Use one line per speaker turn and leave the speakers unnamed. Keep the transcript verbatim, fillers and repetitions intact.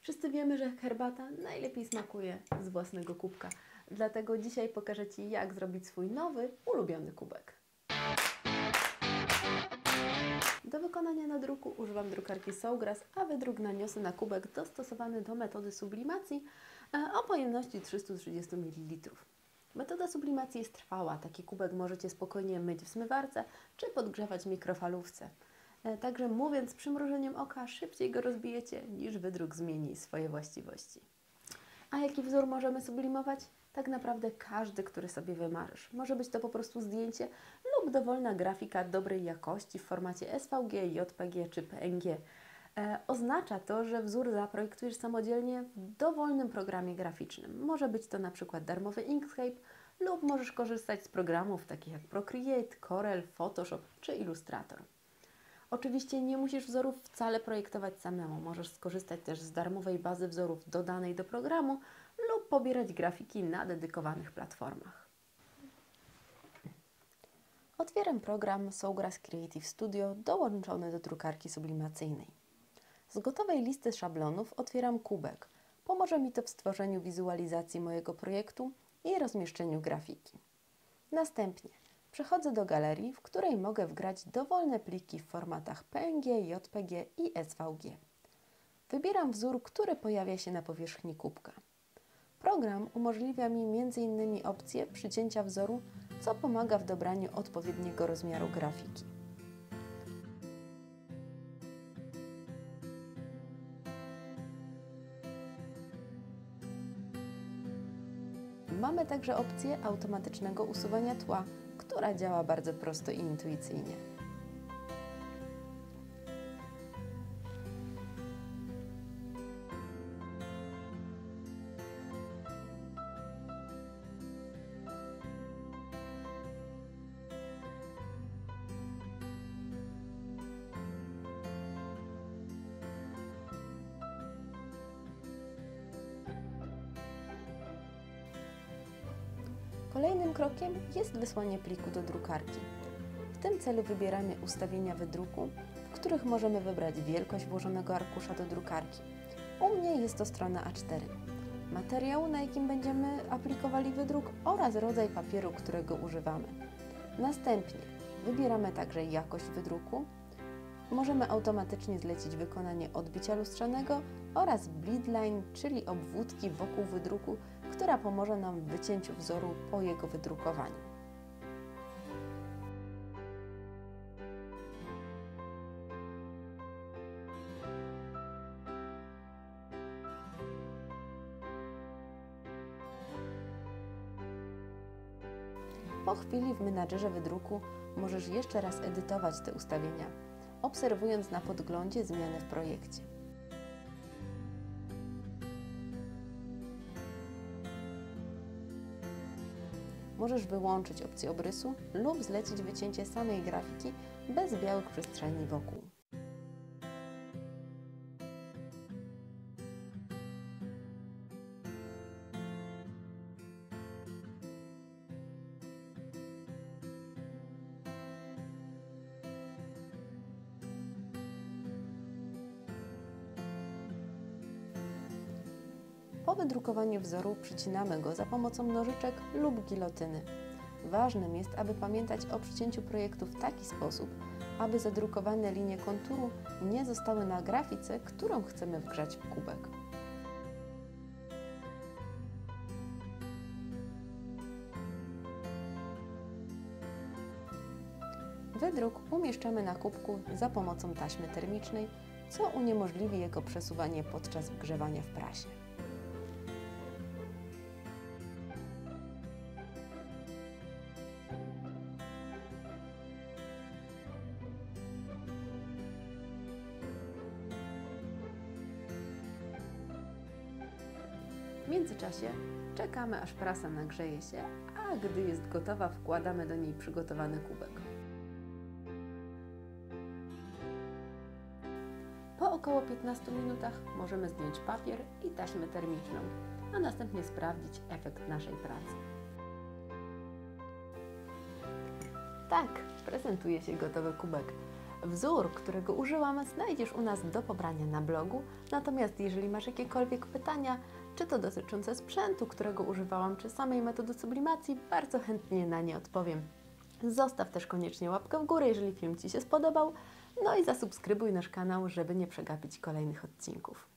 Wszyscy wiemy, że herbata najlepiej smakuje z własnego kubka. Dlatego dzisiaj pokażę Ci, jak zrobić swój nowy, ulubiony kubek. Do wykonania nadruku używam drukarki Sawgrass, a wydruk naniosę na kubek dostosowany do metody sublimacji o pojemności trzysta trzydzieści mililitrów. Metoda sublimacji jest trwała. Taki kubek możecie spokojnie myć w zmywarce czy podgrzewać w mikrofalówce. Także mówiąc przymrużeniem oka, szybciej go rozbijecie, niż wydruk zmieni swoje właściwości. A jaki wzór możemy sublimować? Tak naprawdę każdy, który sobie wymarzysz. Może być to po prostu zdjęcie lub dowolna grafika dobrej jakości w formacie S V G, J P G czy P N G. E, oznacza to, że wzór zaprojektujesz samodzielnie w dowolnym programie graficznym. Może być to na przykład darmowy Inkscape lub możesz korzystać z programów takich jak Procreate, Corel, Photoshop czy Illustrator. Oczywiście nie musisz wzorów wcale projektować samemu. Możesz skorzystać też z darmowej bazy wzorów dodanej do programu lub pobierać grafiki na dedykowanych platformach. Otwieram program Sawgrass Creative Studio dołączony do drukarki sublimacyjnej. Z gotowej listy szablonów otwieram kubek. Pomoże mi to w stworzeniu wizualizacji mojego projektu i rozmieszczeniu grafiki. Następnie przechodzę do galerii, w której mogę wgrać dowolne pliki w formatach P N G, J P G i S V G. Wybieram wzór, który pojawia się na powierzchni kubka. Program umożliwia mi między innymi opcję przycięcia wzoru, co pomaga w dobraniu odpowiedniego rozmiaru grafiki. Mamy także opcję automatycznego usuwania tła, która działa bardzo prosto i intuicyjnie. Kolejnym krokiem jest wysłanie pliku do drukarki. W tym celu wybieramy ustawienia wydruku, w których możemy wybrać wielkość włożonego arkusza do drukarki. U mnie jest to strona A cztery. Materiał, na jakim będziemy aplikowali wydruk oraz rodzaj papieru, którego używamy. Następnie wybieramy także jakość wydruku. Możemy automatycznie zlecić wykonanie odbicia lustrzanego oraz bleed line, czyli obwódki wokół wydruku, która pomoże nam w wycięciu wzoru po jego wydrukowaniu. Po chwili w menadżerze wydruku możesz jeszcze raz edytować te ustawienia, obserwując na podglądzie zmiany w projekcie. Możesz wyłączyć opcję obrysu lub zlecić wycięcie samej grafiki bez białych przestrzeni wokół. Po wydrukowaniu wzoru przycinamy go za pomocą nożyczek lub gilotyny. Ważnym jest, aby pamiętać o przycięciu projektu w taki sposób, aby zadrukowane linie konturu nie zostały na grafice, którą chcemy wgrzać w kubek. Wydruk umieszczamy na kubku za pomocą taśmy termicznej, co uniemożliwi jego przesuwanie podczas wgrzewania w prasie. W międzyczasie czekamy, aż prasa nagrzeje się, a gdy jest gotowa, wkładamy do niej przygotowany kubek. Po około piętnastu minutach możemy zdjąć papier i taśmę termiczną, a następnie sprawdzić efekt naszej pracy. Tak, prezentuje się gotowy kubek. Wzór, którego użyłam, znajdziesz u nas do pobrania na blogu, natomiast jeżeli masz jakiekolwiek pytania, czy to dotyczące sprzętu, którego używałam, czy samej metody sublimacji, bardzo chętnie na nie odpowiem. Zostaw też koniecznie łapkę w górę, jeżeli film Ci się spodobał, no i zasubskrybuj nasz kanał, żeby nie przegapić kolejnych odcinków.